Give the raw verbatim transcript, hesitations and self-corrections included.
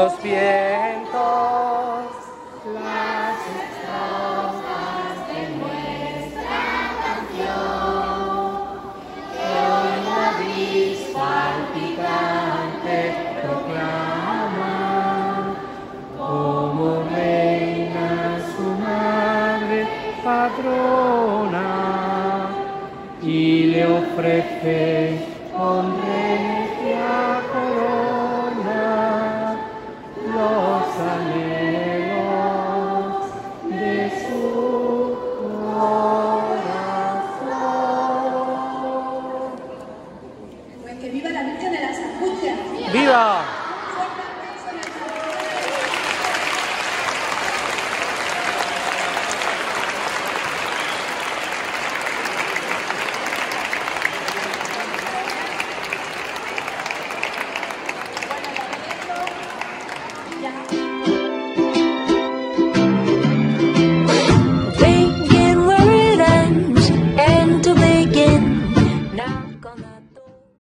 los vientos, las estrofas de nuestra canción, que hoy la bris palpitante proclama, como reina su madre patrona, y le ofrece con recia corona los anhelos de su corazón. Pues que viva la Virgen de las Angustias. ¡Viva!